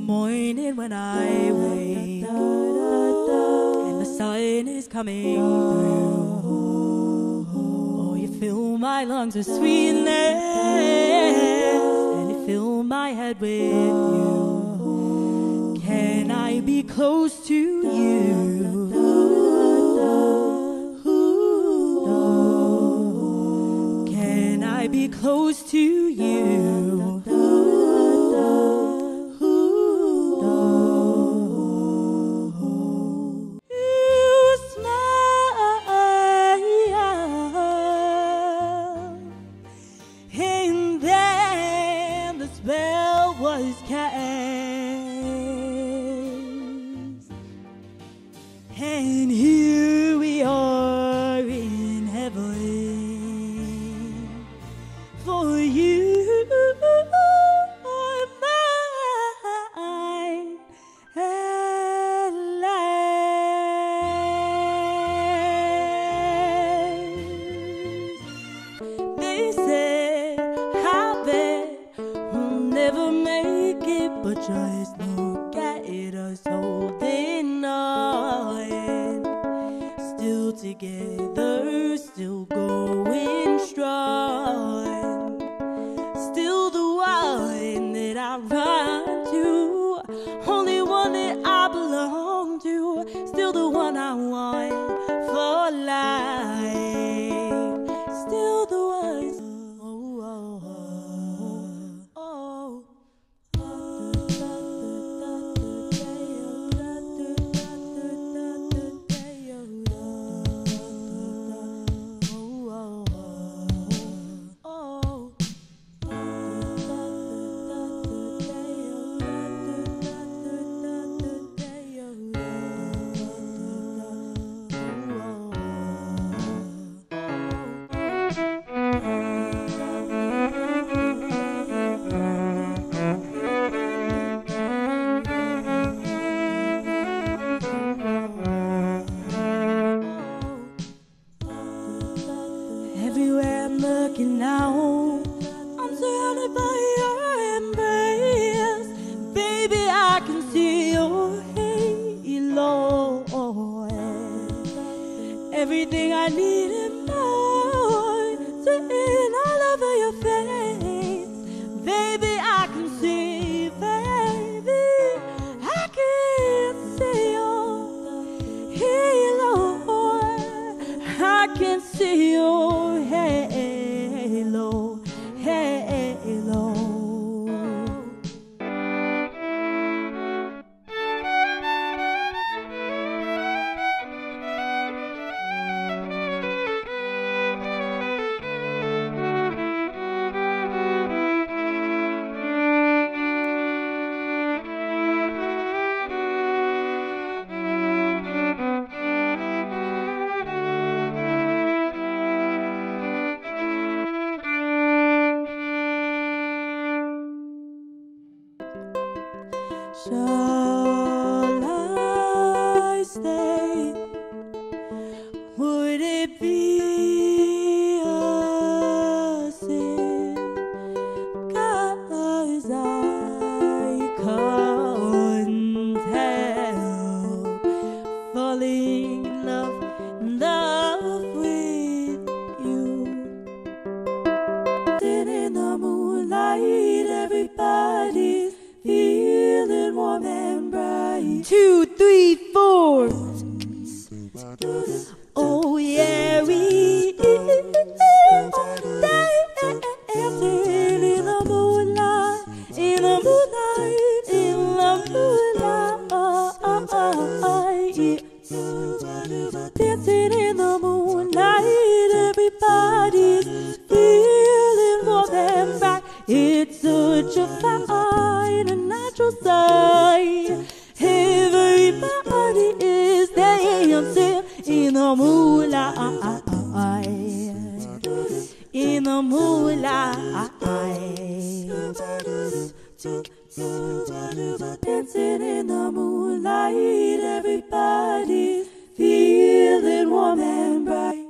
morning when I wake and the sun is coming through, oh, you fill my lungs with sweetness and you fill my head with you. Can I be close to you? Can I be close to you? Was cast, and here we are in heaven. For you are mine at last. They said, how bad we'll never make it, but just look at us holding on, still together, still going strong, still the one that I run to, only one that I belong to, still the one I want for life, still the one. Everywhere I'm looking now, I'm surrounded by your embrace. Baby, I can see your halo. Everything I need and more, sitting all over your face. Baby, I can see, baby, I can see your halo. I can see your halo, halo. Shall I stay? Would it be a sin? 'Cause I couldn't help falling in love with you. Sitting in the moonlight, everybody's feeling warm and bright. 2, 3, 4. Oh yeah, we dancing in the moonlight, in the moonlight, in the moonlight. Dancing in the moonlight, everybody's feeling warm and bright. It's such a fine and natural sight. Everybody is dancing in the moonlight, in the moonlight. Dancing in the moonlight, everybody feeling warm and bright.